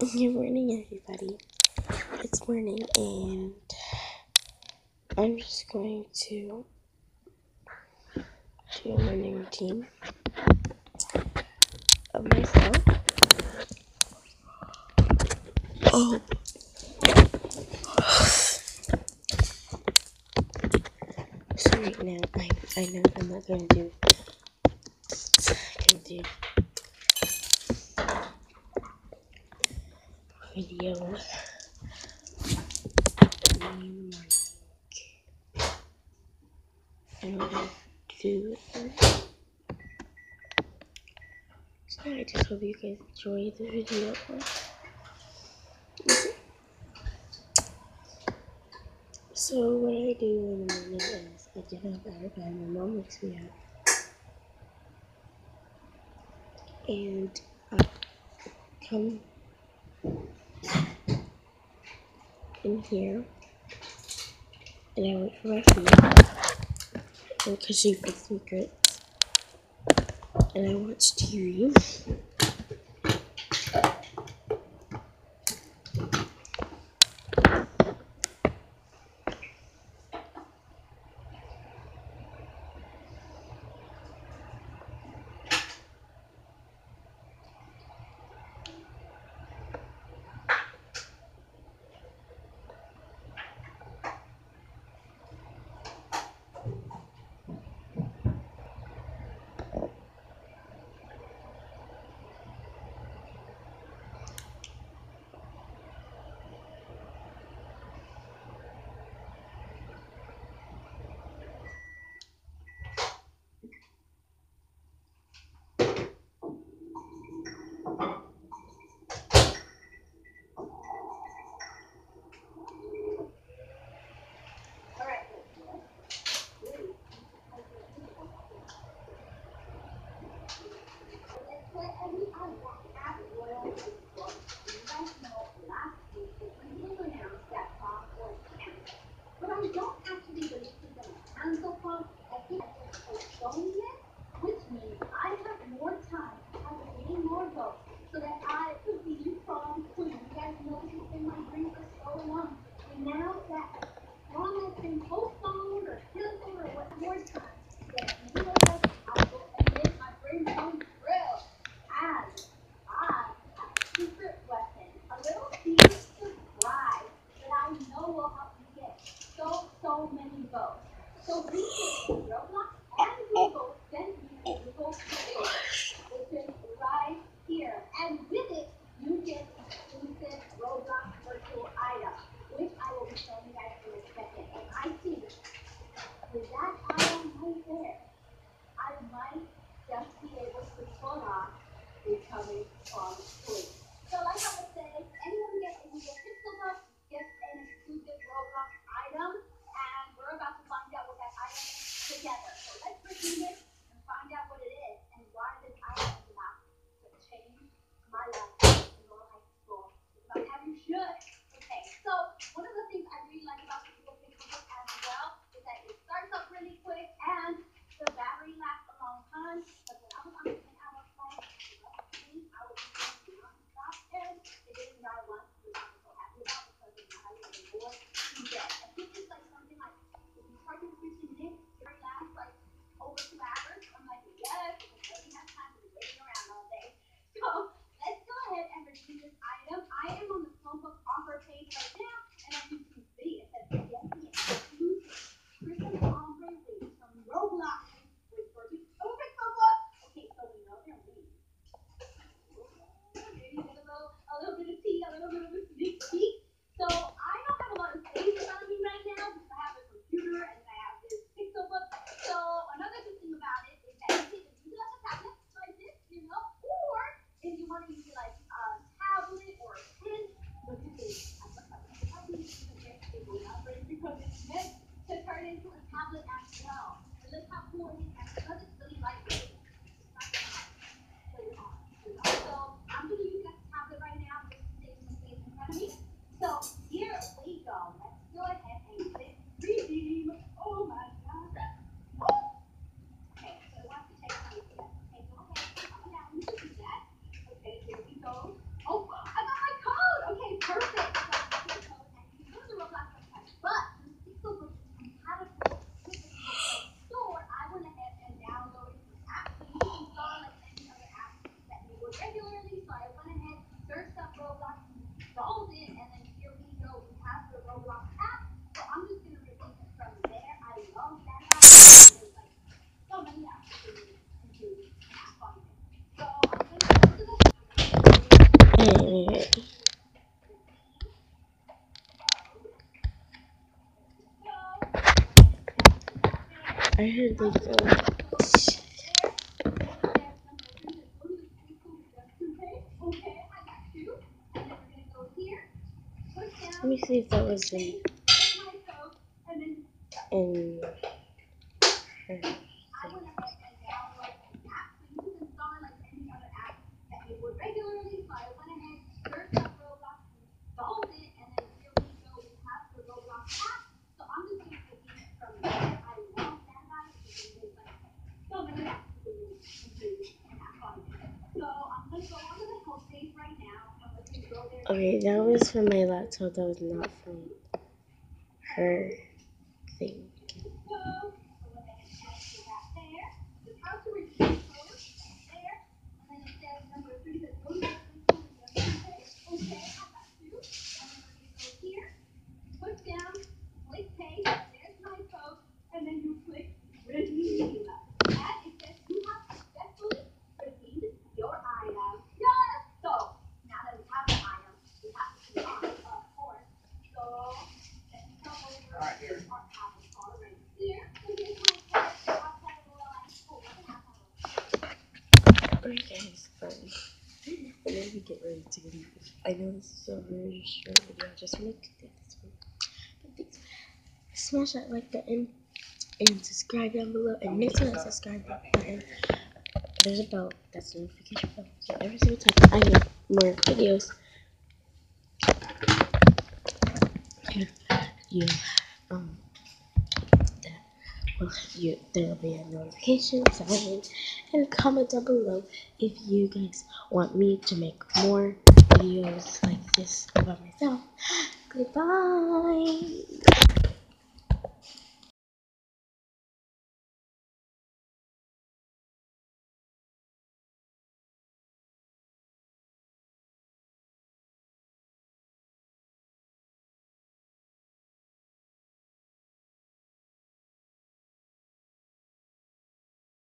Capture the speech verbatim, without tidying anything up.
Good morning, everybody. It's morning, and I'm just going to do a morning routine of myself. Oh, so right now, I I know I'm not gonna do gonna do video in the morning. And what I do. So I just hope you guys enjoy the video. So what I do in the morning is I get up out of bed. My mom wakes me up, and I come in here, and I wait for my food because she feeds me grits, and I watch T V. I heard like uh, let me see if that was in in her thing. Okay, that was from my laptop. That was not from her thing. Alright guys, um, and then we get ready to leave. I know this is a very short video, I just want to do this one. But please, smash that like button and subscribe down below and make sure that subscribe button. There's a bell, that's the notification bell. So every single time I make more videos, you, you um that will you there will be a notification sign, and comment down below if you guys want me to make more videos like this about myself. Goodbye.